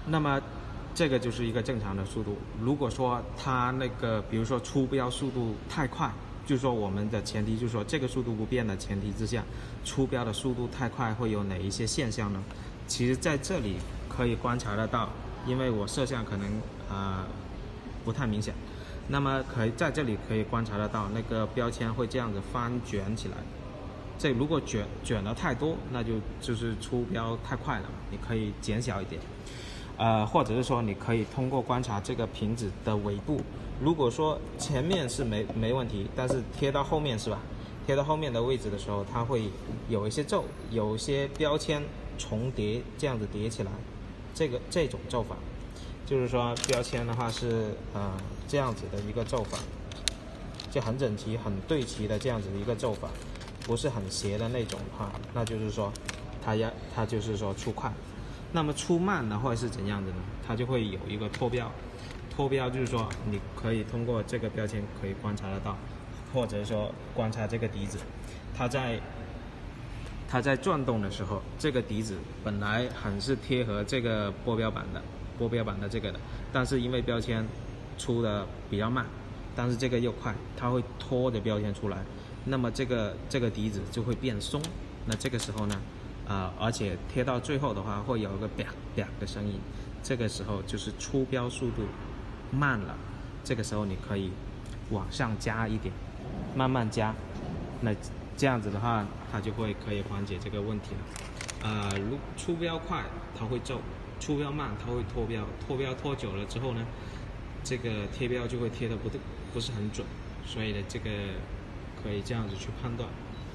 那么这个就是一个正常的速度。如果说它那个比如说出标速度太快，就是说我们的前提就是说这个速度不变的前提之下，出标的速度太快会有哪一些现象呢？其实在这里可以观察得到，因为我摄像可能不太明显，那么在这里可以观察得到那个标签会这样子翻卷起来。这如果卷得太多，那就是出标太快了，你可以减小一点。或者是说你可以通过观察这个瓶子的尾部，如果说前面是没问题，但是贴到后面是吧？贴到后面的位置的时候，它会有一些皱，有一些标签重叠，这样子叠起来，这种皱法，就是说标签的话是这样子的一个皱法，就很整齐、很对齐的这样子的一个皱法，不是很斜的那种的话，那就是说它就是说出快。那么出慢的话是怎样的呢？它就会有一个脱标，脱标就是说你可以通过这个标签可以观察得到，或者说观察这个笛子，它在转动的时候，这个笛子本来很是贴合这个拨标板的这个的，但是因为标签出的比较慢，但是这个又快，它会拖着标签出来，那么这个笛子就会变松。那这个时候呢？而且贴到最后的话会有一个啪啪的声音，这个时候就是出标速度慢了，这个时候你可以往上加一点，慢慢加，那这样子的话它就可以缓解这个问题了。如出标快它会皱，出标慢它会脱标，脱标脱久了之后呢，这个贴标就会贴的不是很准，所以呢这个可以这样子去判断。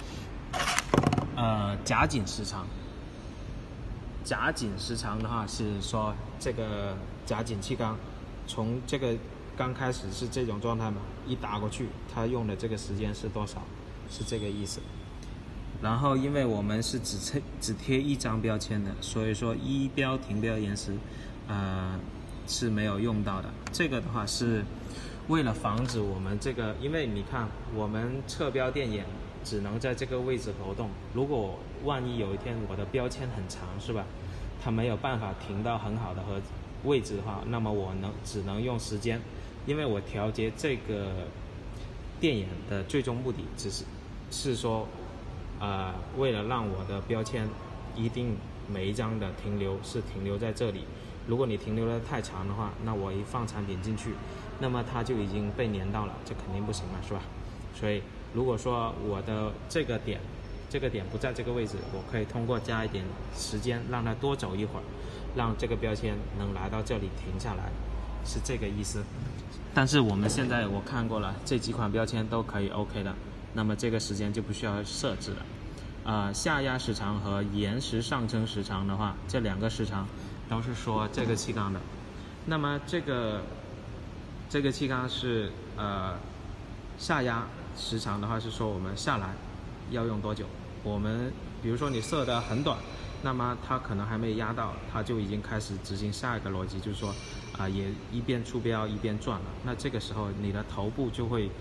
夹紧时长，夹紧时长的话是说这个夹紧气缸从这个刚开始是这种状态嘛，一打过去它用的这个时间是多少，是这个意思。然后因为我们是只贴一张标签的，所以说一标停标延时是没有用到的。这个的话是为了防止我们这个，因为你看我们侧标电眼只能在这个位置活动，如果万一有一天我的标签很长是吧，它没有办法停到很好的位置的话，那么我只能用时间，因为我调节这个电眼的最终目的是说为了让我的标签一定每一张的停留在这里，如果你停留的太长的话，那我一放产品进去，那么它就已经被粘到了，这肯定不行了是吧？所以如果说我的这个点不在这个位置，我可以通过加一点时间让它多走一会儿，让这个标签能来到这里停下来，是这个意思。但是我们现在我看过了，这几款标签都可以 OK 的，那么这个时间就不需要设置了。下压时长和延时上升时长的话，这两个时长都是说这个气缸的。那么这个气缸是下压时长的话是说我们下来要用多久。我们比如说你设的很短，那么它可能还没压到，它就已经开始执行下一个逻辑，就是说也一边出标一边转了。那这个时候你的头部就会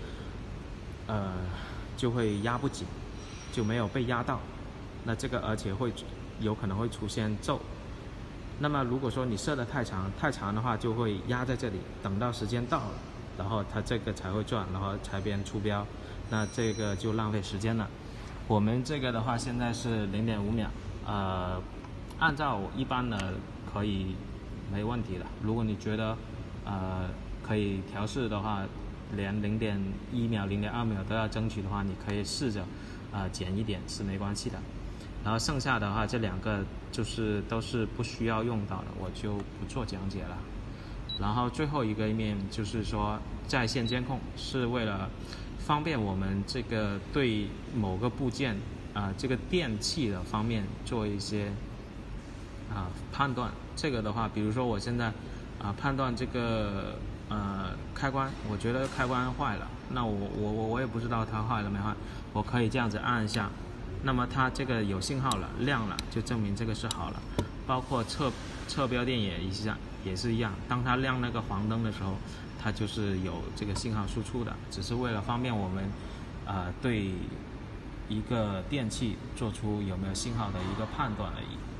压不紧，就没有被压到。那这个而且有可能会出现皱。那么如果说你设的太长的话，就会压在这里，等到时间到了，然后它这个才会转，然后才变出标，那这个就浪费时间了。我们这个的话现在是0.5秒，按照一般的可以没问题的。如果你觉得可以调试的话，连0.1秒、0.2秒都要争取的话，你可以试着减一点是没关系的。然后剩下的话这两个都是不需要用到的，我就不做讲解了。然后最后一个面就是说在线监控，是为了方便我们这个对某个部件这个电器的方面做一些判断。这个的话比如说我现在判断这个开关，我觉得开关坏了，那我也不知道它坏了没坏，我可以这样子按一下，那么它这个有信号了，亮了，就证明这个是好了。包括侧标电也是一样，当它亮那个黄灯的时候，它就是有这个信号输出的，只是为了方便我们对一个电器做出有没有信号的一个判断而已。